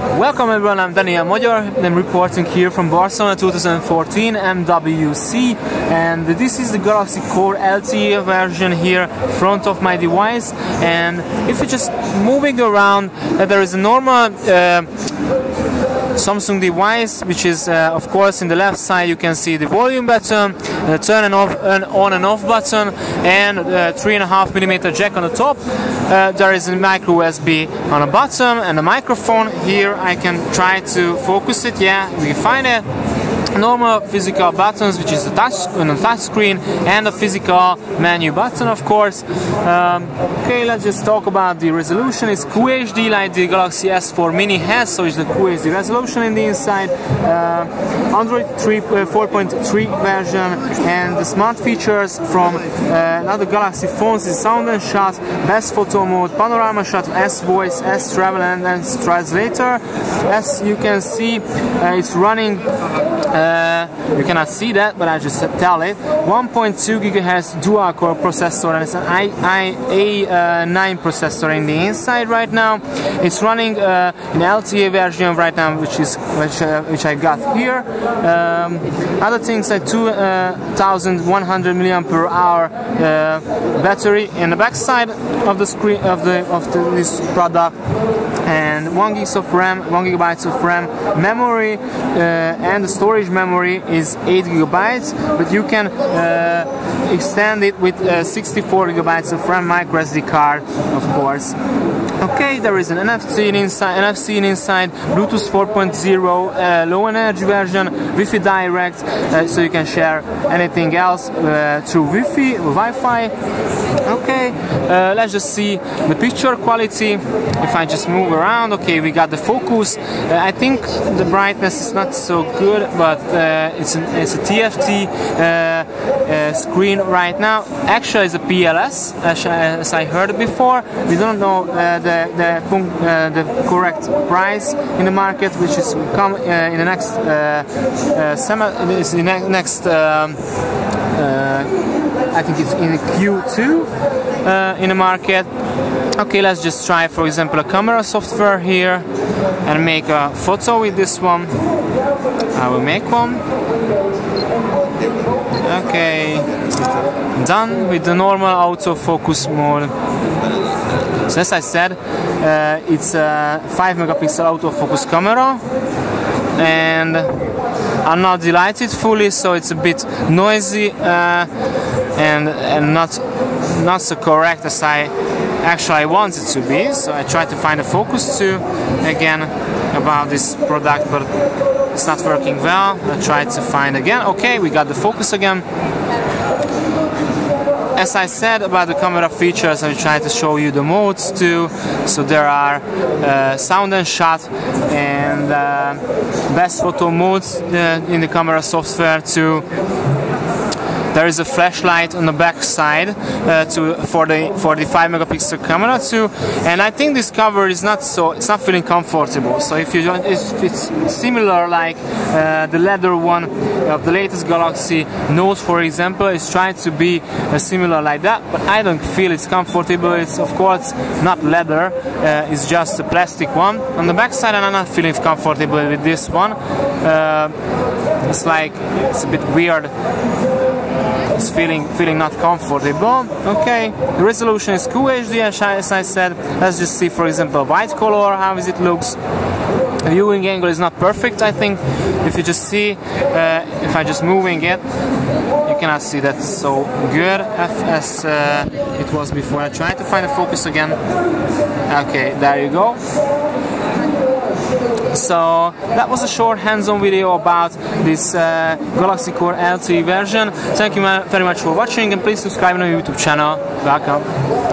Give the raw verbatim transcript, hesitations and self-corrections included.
Welcome everyone, I'm Daniel Magyar. I'm reporting here from Barcelona two thousand fourteen M W C, and this is the Galaxy Core L T E version here in front of my device. And if you're just moving around, uh, there is a normal uh, Samsung device, which is uh, of course in the left side you can see the volume button, the turn and off, an on and off button, and a three and a half millimeter jack on the top. Uh, there is a micro U S B on the bottom and a microphone. Here I can try to focus it. Yeah, we find it. Normal physical buttons, which is the touch on the touch screen, and a physical menu button, of course. Um, okay, let's just talk about the resolution. It's Q H D like the Galaxy S four Mini has, so it's the Q H D resolution in the inside. Uh, Android four point three version, and the smart features from uh, other Galaxy phones is sound and shot, best photo mode, panorama shot, S voice, S travel, and S translator. As you can see, uh, it's running. Uh, you cannot see that, but I just tell it. one point two gigahertz dual-core processor, and it's an A nine processor in the inside right now. It's running uh, an L T E version right now, which is which, uh, which I got here. Um, other things like two thousand one hundred milliamp hour uh, battery in the back side of the screen of the of the, this product, and one gigs of RAM, one gigabytes of RAM memory, uh, and the storage memory is eight gigabytes, but you can uh, extend it with uh, sixty-four gigabytes of RAM micro S D card, of course. Okay, there is an N F C inside, N F C inside, Bluetooth four point oh, uh, low energy version, Wi-Fi direct, uh, so you can share anything else uh, through Wi-Fi, Wi-Fi. Okay, uh, let's just see the picture quality. If I just move around, okay, we got the focus. Uh, I think the brightness is not so good, but uh, it's, an, it's a T F T uh, uh, screen right now. Actually, it's a P L S, as, as I heard before. We don't know uh, the the, uh, the correct price in the market, which is come uh, in the next uh, uh, summer. It's in the next. Um, uh, I think it's in Q two uh, in the market. Okay, let's just try, for example, a camera software here and make a photo with this one. I will make one. Okay, done with the normal autofocus mode. So as I said, uh, it's a five megapixel autofocus camera, and I'm not delighted fully, so it's a bit noisy uh, and, and not not so correct as I actually want it to be. So I try to find a focus too again about this product, but it's not working well. I tried to find again. Okay, we got the focus again. As I said about the camera features, I try to show you the modes too. So there are uh, sound and shot and uh, best photo modes uh, in the camera software too. There is a flashlight on the back side uh, to for the for the five megapixel camera too, and I think this cover is not so it's not feeling comfortable. So if you don't, if it's similar like uh, the leather one of the latest Galaxy Note, for example, it's trying to be uh, similar like that, but I don't feel it's comfortable. It's of course not leather, uh, it's just a plastic one. On the back side, I'm not feeling comfortable with this one. Uh, it's like it's a bit weird. It's feeling feeling not comfortable. Okay, the resolution is Q H D, as I said. Let's just see, for example, white color, how is it looks. The viewing angle is not perfect, I think. If you just see, uh, if I just moving it, you cannot see that so good as uh, it was before. I tried to find a focus again. Okay, there you go. So that was a short hands-on video about this uh, Galaxy Core L T E version. Thank you very much for watching, and please subscribe to my YouTube channel. Welcome.